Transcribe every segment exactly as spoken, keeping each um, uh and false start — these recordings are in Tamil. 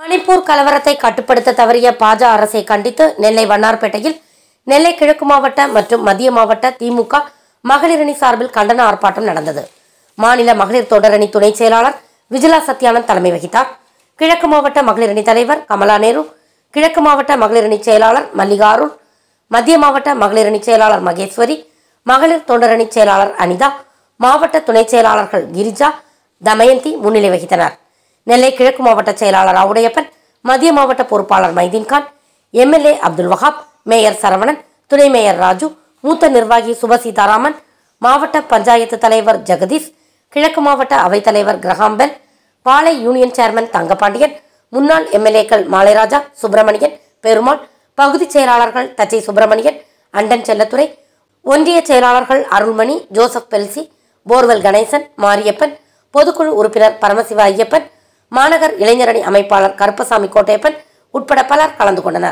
மணிப்பூர் கலவரத்தை கட்டுப்படுத்த தவறிய பாஜ அரசை கண்டித்து நெல்லை வண்ணார்பேட்டையில் நெல்லை கிழக்கு மாவட்ட மற்றும் மத்திய மாவட்ட திமுக மகளிரணி சார்பில் கண்டன ஆர்ப்பாட்டம் நடந்தது. மாநில மகளிர் தொடரணி துணை செயலாளர் விஜிலா சத்யானந்த் தலைமை வகித்தார். கிழக்கு மாவட்ட மகளிரணி தலைவர் கமலா நேரு, கிழக்கு மாவட்ட மகளிரணி செயலாளர் மல்லிகா அருள், மத்திய மாவட்ட மகளிரணி செயலாளர் மகேஸ்வரி, மகளிர் தொண்டரணி செயலாளர் அனிதா, மாவட்ட துணை செயலாளர்கள் கிரிஜா, தமயந்தி முன்னிலை வகித்தனர். நெல்லை கிழக்கு மாவட்ட செயலாளர் அவுடையப்பன், மத்திய மாவட்ட பொறுப்பாளர் மைதீன்கான், எம்எல்ஏ அப்துல் வஹாப், மேயர் சரவணன், துணை மேயர் ராஜு, மூத்த நிர்வாகி சுபசீதாராமன், மாவட்ட பஞ்சாயத்து தலைவர் ஜெகதீஷ், கிழக்கு மாவட்ட அவைத்தலைவர் Graham Bell, Palai union chairman Thangapandian, முன்னாள் எம்எல்ஏக்கள் மாலைராஜா, சுப்பிரமணியன், பெருமாள், பகுதி செயலாளர்கள் தச்சை சுப்பிரமணியன், அண்டன் செல்லத்துறை, ஒன்றிய செயலாளர்கள் Arulmani, Joseph Belsy, borewell Ganesan, Mariyappan, பொதுக்குழு உறுப்பினர் பரமசிவ ஐயப்பன், மாநகர் இளைஞரணி அமைப்பாளர் கருப்பசாமி கோட்டையப்பன் உட்பட பலர் கலந்து கொண்டனர்.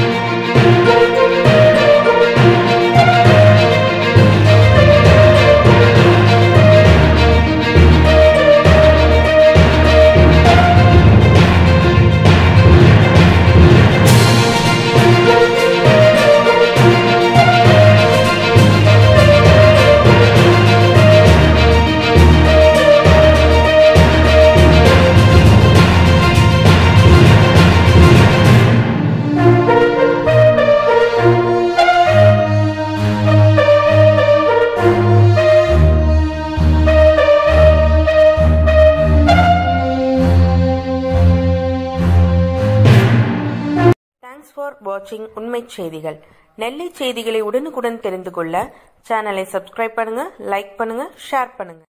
Thanks for watching உண்மை செய்திகள். நெல்லை செய்திகளை உடனுக்குடன் தெரிந்து கொள்ள சேனலை சப்ஸ்கிரைப் பண்ணுங்க, லைக் பண்ணுங்க, ஷேர் பண்ணுங்க.